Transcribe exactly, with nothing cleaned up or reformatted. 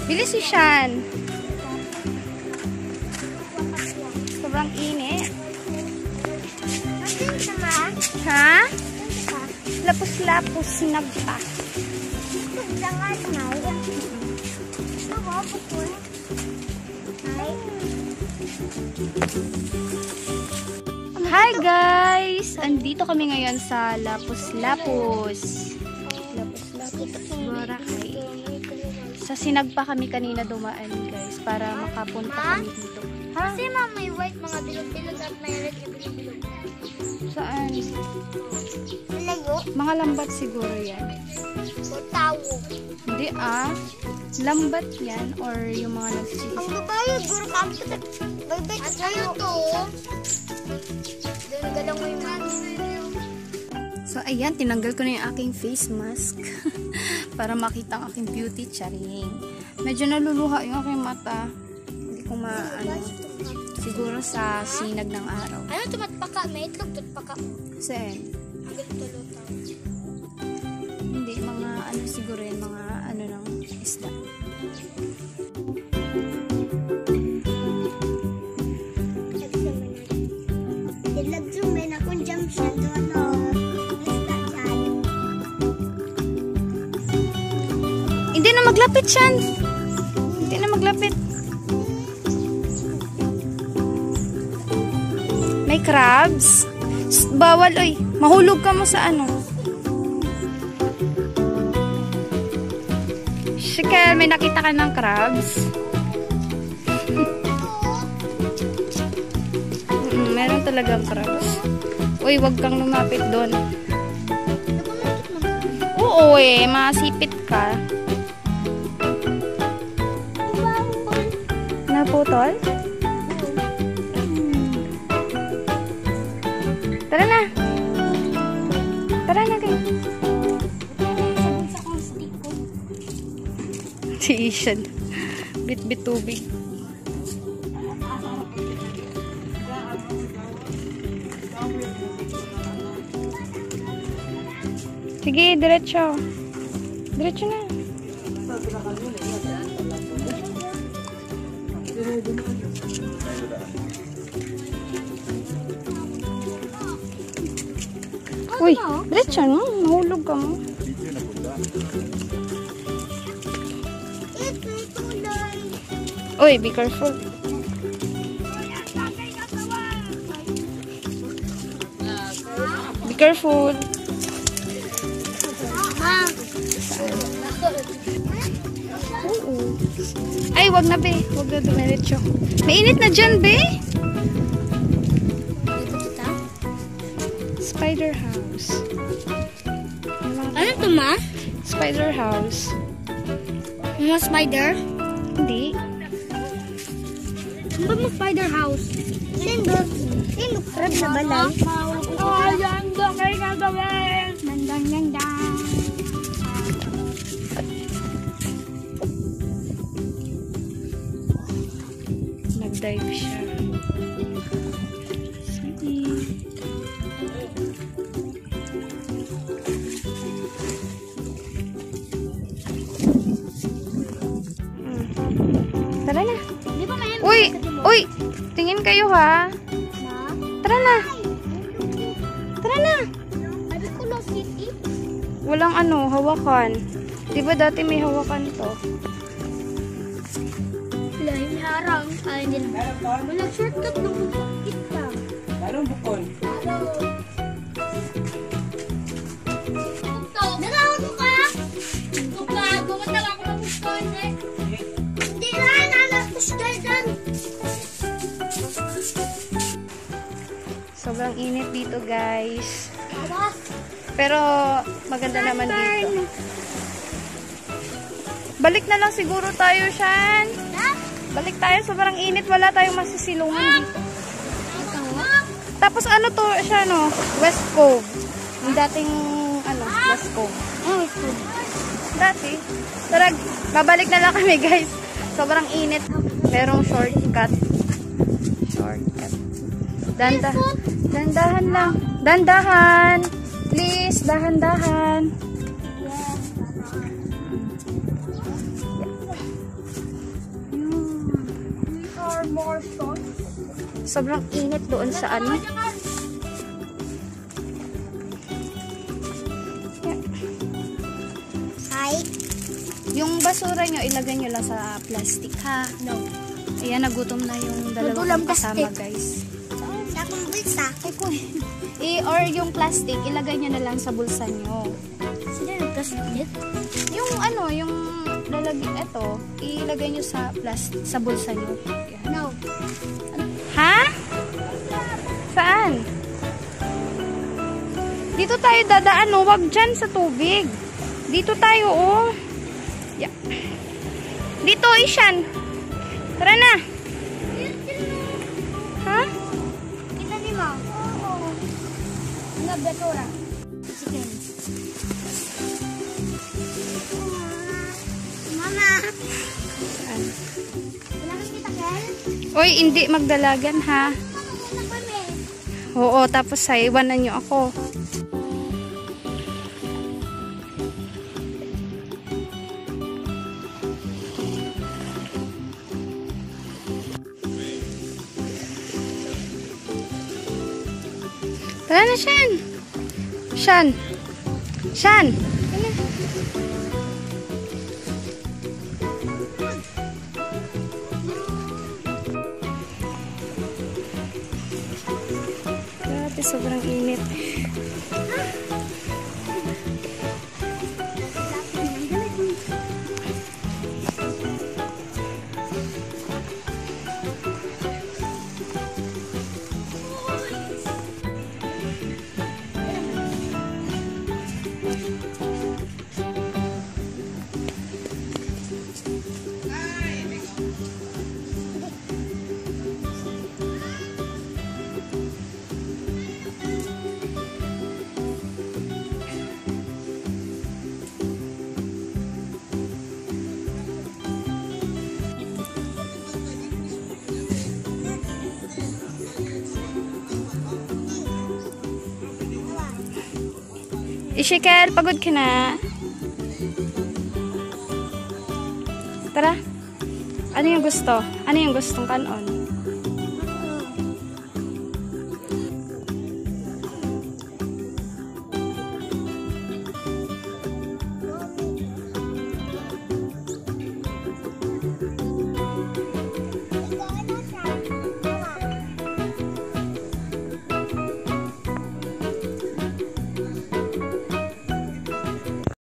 Bilis si Shan. Sobrang init. Ha? Lapos-lapos na ba? Hi guys! Andito kami ngayon sa Lapos-Lapos. Lapos-Lapos Boracay. Sa Sinagpa kami kanina dumaan guys para makapunta kami dito. Ha? Kasi ma'am, may white mga bilog-bilog at may red na bilog-bilog. Saan? Malayo? Mga lambat siguro yan. O tawo? Hindi ah. Lambat yan or yung mga nagsisisi. Ang babayad, guro ka ang patak. Bye-bye ka tayo. Ano to? Doon galang mo yung mga. So ayan, tinanggal ko na yung aking face mask. Para makita ang aking beauty, charing. Medyo naluluha yung aking mata. Hindi ko maano. Siguro sa sinag ng araw. Ano tumatpaka? May itlog tutpaka. Saan? Gulto-luto. Hindi, mga ano siguro yun, mga ano ng isda. Ilagsumin akong jump siya doon. Hindi na maglapit siyan. Hindi na maglapit. May crabs. Bawal, oy. Mahulog ka mo sa ano. Shikel, may nakita ka ng crabs? mm, meron talagang crabs. Uy, wag kang lumapit doon. Oo eh, masipit ka. Naputol? Hmm. Tara na. Tara na kayo. Si Ishan. Bit-bit tubig. Sige, diretso. Diretso na. Uy, diretso na. Mahulog ka mo. Uy, be careful. Be careful. Oo. Ay, wag na be. Wag na dumiretso. Mainit na dyan, be. Spider house. Ano to, ma? Spider house. Mga spider? Hindi. Ano ba mga spider house? Sino? Sino crab na balay? Ay, ang dakay nga gawin! Nandang nandang. Nag-dive siya. Sige. Hmm. Tara na. Di ba may Uy! Uy! Tingin kayo ha. Tara na. Tara na. Sabi ko Lost City. Walang ano, hawakan. Diba dati may hawakan to? Wala, yung harang. Ay, hindi na. Walang shortcut nung kita. Anong bukon? Nagawa ka? Tuka, bumatang ako ng bukon eh. Hindi na, nalatos ka dyan. Sobrang init dito guys. Awas. Pero maganda naman dito. Balik na lang siguro tayo, Shan. Balik tayo, sobrang init. Wala tayong masisilungan dito. Tapos ano to, siya no? West Cove. Yung dating, ano, West Cove. Oh, West Cove. Dati. Tara, babalik na lang kami guys. Sobrang init. Merong shortcut. Shortcut. Danda. Dandahan lang. Dandahan. Please, dahan-dahan. more, more sauce. Sobrang init doon sa ano. Hi. Yung basura nyo, ilagay nyo lang sa plastic, ha? No. Ayan, nagutom na yung dalawa Nagulang kong kasama, plastic. guys. Sa akong bulsa. Ay, ko. I, or yung plastic, ilagay nyo na lang sa bulsa nyo. Sino yung plastic? Yung ano, yung lalagay, eto, ilagay nyo sa plastic, sa bulsa nyo. Ayan. No. Ha? Saan? Dito tayo dadaan, oh. Wag dyan sa tubig. Dito tayo, oh. Yeah. Dito, Ishan. Tara na. Ha? Kita di mo? Oo. Ano, betura? Sige. Mama. Saan? Wala kang kita, Kel? Uy, hindi magdalagan, ha? Mama, kami. Oo, tapos sa iwanan nyo ako. Tara na, Shan. Shan. Shan. Grabe, sobrang init. Ishikel, pagod ka na. Tara. Ano yung gusto? Ano yung gustong kanon?